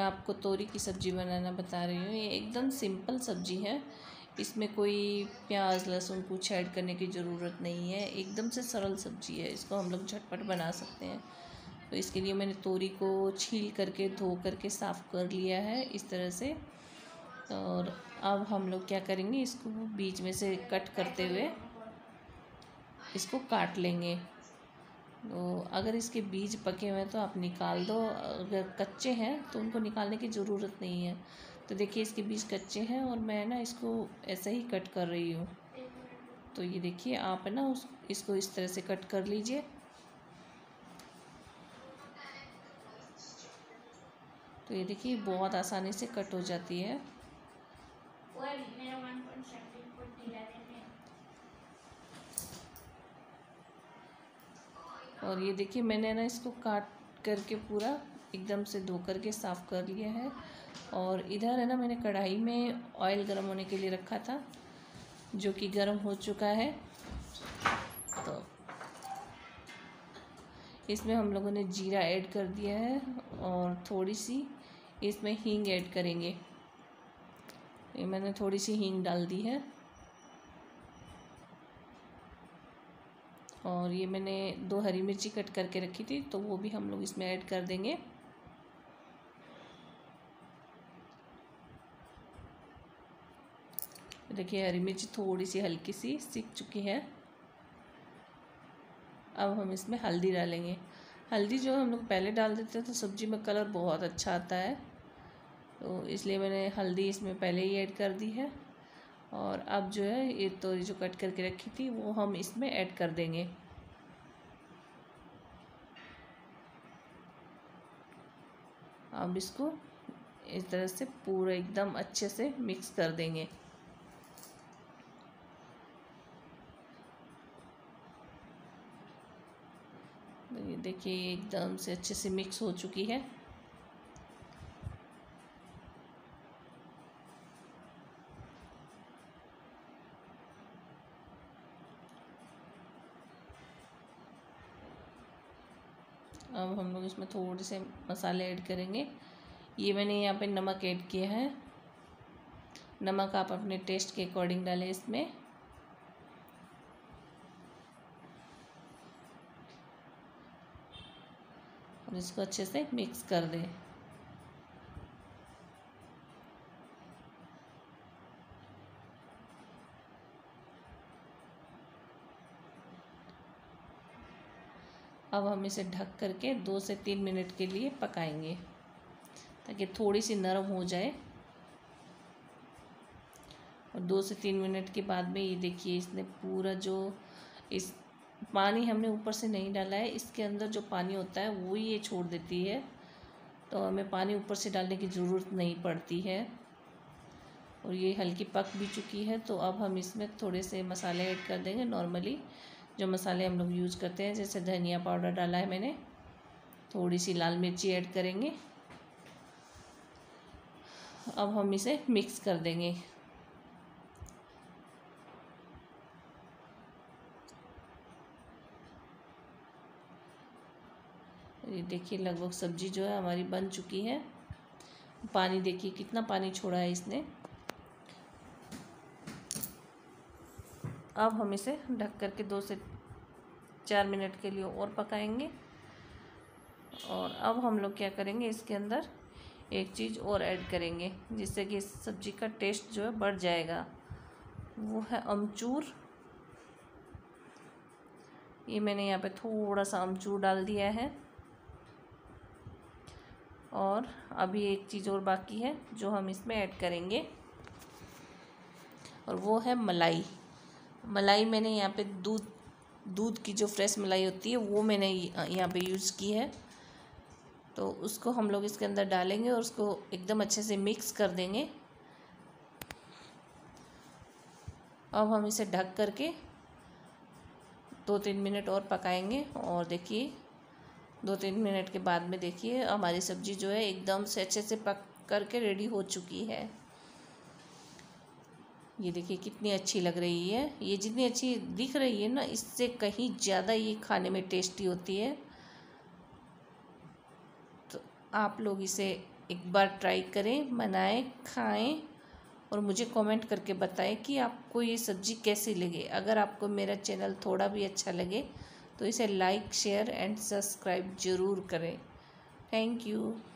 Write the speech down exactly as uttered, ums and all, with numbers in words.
मैं आपको तोरी की सब्ज़ी बनाना बता रही हूँ। ये एकदम सिंपल सब्ज़ी है, इसमें कोई प्याज लहसुन कुछ ऐड करने की ज़रूरत नहीं है। एकदम से सरल सब्ज़ी है, इसको हम लोग झटपट बना सकते हैं। तो इसके लिए मैंने तोरी को छील करके धो करके साफ़ कर लिया है इस तरह से। और अब हम लोग क्या करेंगे, इसको बीच में से कट करते हुए इसको काट लेंगे। तो अगर इसके बीज पके हुए हैं तो आप निकाल दो, अगर कच्चे हैं तो उनको निकालने की ज़रूरत नहीं है। तो देखिए इसके बीज कच्चे हैं और मैं ना इसको ऐसे ही कट कर रही हूँ। तो ये देखिए आप है ना उस इसको इस तरह से कट कर लीजिए। तो ये देखिए बहुत आसानी से कट हो जाती है। और ये देखिए मैंने ना इसको काट करके पूरा एकदम से धो करके साफ़ कर लिया है। और इधर है ना मैंने कढ़ाई में ऑयल गर्म होने के लिए रखा था, जो कि गर्म हो चुका है। तो इसमें हम लोगों ने जीरा ऐड कर दिया है और थोड़ी सी इसमें हींग ऐड करेंगे। ये मैंने थोड़ी सी हींग डाल दी है। और ये मैंने दो हरी मिर्ची कट करके रखी थी, तो वो भी हम लोग इसमें ऐड कर देंगे। देखिए हरी मिर्ची थोड़ी सी हल्की सी सिक चुकी है। अब हम इसमें हल्दी डालेंगे। हल्दी जो हम लोग पहले डाल देते हैं तो सब्ज़ी में कलर बहुत अच्छा आता है, तो इसलिए मैंने हल्दी इसमें पहले ही ऐड कर दी है। और अब जो है ये तोरी जो कट करके रखी थी वो हम इसमें ऐड कर देंगे। अब इसको इस तरह से पूरा एकदम अच्छे से मिक्स कर देंगे। ये देखिए एकदम से अच्छे से मिक्स हो चुकी है। अब हम लोग इसमें थोड़े से मसाले ऐड करेंगे। ये मैंने यहाँ पे नमक ऐड किया है। नमक आप अपने टेस्ट के अकॉर्डिंग डालें इसमें। और इसको अच्छे से मिक्स कर दें। अब हम इसे ढक करके दो से तीन मिनट के लिए पकाएंगे ताकि थोड़ी सी नरम हो जाए। और दो से तीन मिनट के बाद में ये देखिए इसने पूरा जो इस पानी हमने ऊपर से नहीं डाला है, इसके अंदर जो पानी होता है वो ये छोड़ देती है, तो हमें पानी ऊपर से डालने की ज़रूरत नहीं पड़ती है। और ये हल्की पक भी चुकी है। तो अब हम इसमें थोड़े से मसाले ऐड कर देंगे। नॉर्मली जो मसाले हम लोग यूज़ करते हैं, जैसे धनिया पाउडर डाला है मैंने, थोड़ी सी लाल मिर्ची ऐड करेंगे। अब हम इसे मिक्स कर देंगे। ये देखिए लगभग सब्ज़ी जो है हमारी बन चुकी है। पानी देखिए कितना पानी छोड़ा है इसने। अब हम इसे ढक करके दो से चार मिनट के लिए और पकाएंगे। और अब हम लोग क्या करेंगे, इसके अंदर एक चीज़ और ऐड करेंगे जिससे कि इस सब्ज़ी का टेस्ट जो है बढ़ जाएगा, वो है अमचूर। ये मैंने यहाँ पे थोड़ा सा अमचूर डाल दिया है। और अभी एक चीज़ और बाकी है जो हम इसमें ऐड करेंगे, और वो है मलाई। मलाई मैंने यहाँ पे दूध दूध की जो फ्रेश मलाई होती है वो मैंने यहाँ पे यूज़ की है। तो उसको हम लोग इसके अंदर डालेंगे और उसको एकदम अच्छे से मिक्स कर देंगे। अब हम इसे ढक करके दो तीन मिनट और पकाएंगे। और देखिए दो तीन मिनट के बाद में देखिए हमारी सब्ज़ी जो है एकदम से अच्छे से पक करके रेडी हो चुकी है। ये देखिए कितनी अच्छी लग रही है। ये जितनी अच्छी दिख रही है ना, इससे कहीं ज़्यादा ये खाने में टेस्टी होती है। तो आप लोग इसे एक बार ट्राई करें, बनाएं, खाएं और मुझे कमेंट करके बताएं कि आपको ये सब्ज़ी कैसी लगे। अगर आपको मेरा चैनल थोड़ा भी अच्छा लगे तो इसे लाइक, शेयर एंड सब्सक्राइब ज़रूर करें। Thank you.